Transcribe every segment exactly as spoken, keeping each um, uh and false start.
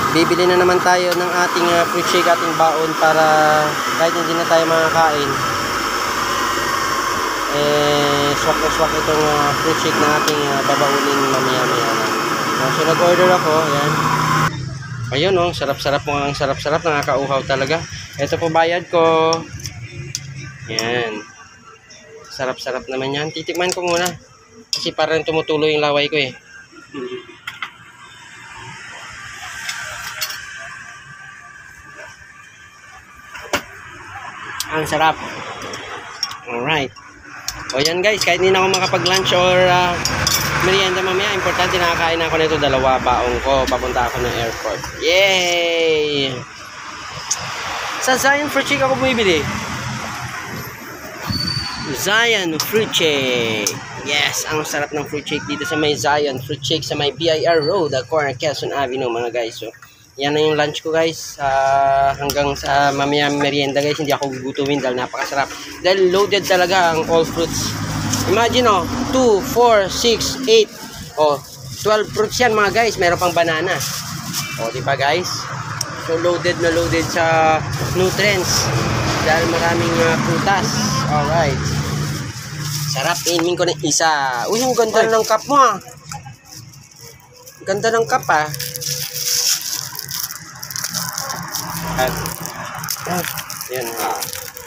bibili na naman tayo ng ating uh, fruit shake, ating baon, para kahit hindi na tayo makakain, eh swak na swak itong uh, fruit shake na ating uh, babaunin mamaya maya lang. So nag-order ako, ayan. Ayun oh, sarap-sarap mo, ang sarap-sarap, nakakauhaw talaga. Ito po bayad ko. Yan. Sarap-sarap naman yan. Titikman ko muna. Kasi parang tumutuloy yung laway ko eh. Ang sarap. Alright. O yan guys, kahit hindi na ako makapag-lunch or uh, merienda mamaya, importante nakakain ako nito, dalawa baong ko, papunta ako ng airport. Yay! Sa Zion Fruit Shake ako bumibili. Zion Fruit Shake. Yes, ang sarap ng fruit shake dito sa may Zion Fruit Shake sa may B I R Road, corner Quezon Avenue mga guys. So, yan na yung lunch ko guys. Uh, hanggang sa mamaya merienda guys, hindi ako gugutumin dahil napakasarap. Dahil loaded talaga ang all fruits. Imagine oh, two, four, six, eight, oh, twelve fruits yan mga guys. Meron pang banana. Oh, di ba guys? So loaded na loaded sa nutrients dahil maraming uh, prutas. Alright. Sarap, inumin ko ng isa. Uy, ang ganda ng cup mo ah. Ganda ng cup ah. At, ah, yan ah.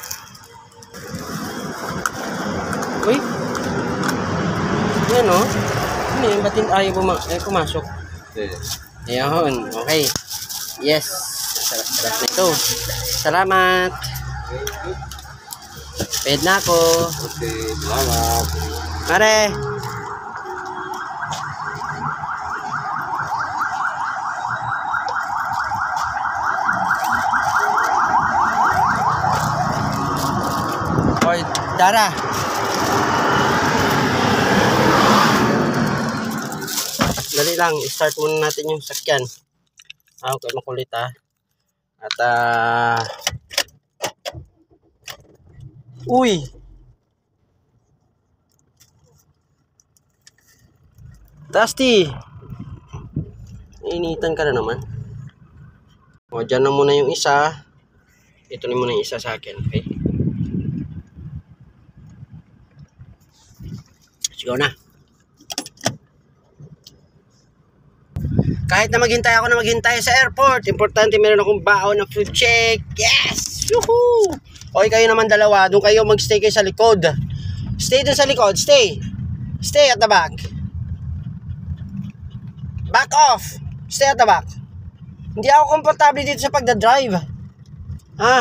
Uy. Yan oh. Ano yun? Ba't ayaw puma eh, pumasok? Ayan. Okay. Yes. Sarap-sarap na ito. Salamat. Paid na ako. Okay. Salamat. Mare. Oy, Dara. Dali lang, i-start muna natin yung sakyan. Ah, okay, makulit ah. At ah uh, uy. Dusty. Initan ka na naman. O, dyan na muna yung isa. Ito na muna yung isa sa akin, okay? Let's go na. Kahit na maghintay ako na maghintay sa airport, importante meron akong baon na fruit shake. Yes! Woohoo! Okay, kayo naman dalawa, doon kayo magstay kayo sa likod. Stay doon sa likod, stay. Stay at the back. Back off. Stay at the back. Hindi ako komportable dito sa pagdadrive. Ha?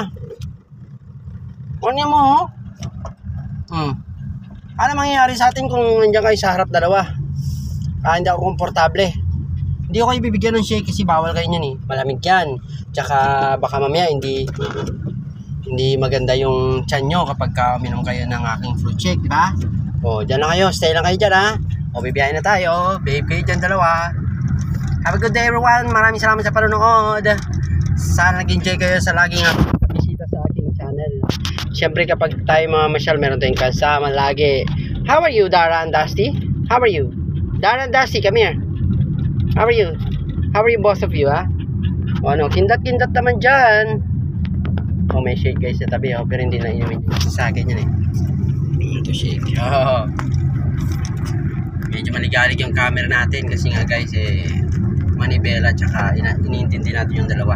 Ano mo? Hmm. Ano mangyayari sa atin kung nandiyan kayo sa harap dalawa? Ah, hindi ako komportable. Hindi ko kayo bibigyan ng shake kasi bawal kayo niyan eh. Malamig yan. Tsaka baka mamaya hindi hindi maganda yung tiyan nyo kapag ka uminom kayo ng aking fruit shake, di ba? O, dyan lang kayo. Stay lang kayo dyan ha. O, bibiyahin na tayo. Babe kayo dyan dalawa. Have a good day everyone. Maraming salamat sa panonood. Sana nag-enjoy kayo sa laging bisita sa aking channel. Siyempre kapag tayo mga masyal, meron tayong kasama lagi. How are you, Dara and Dusty? How are you? Dara and Dusty, come here. How are you? How are you both of you, ha? O ano, kindat-kindat naman dyan. O, may shake guys sa tabi, oh, pero hindi na inumin. Sa akin yun eh. Ito shake. Oh. Medyo maligalig yung camera natin kasi nga guys, eh, manibela, tsaka iniintindi natin yung dalawa.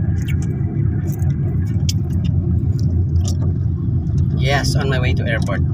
Yes, on my way to airport.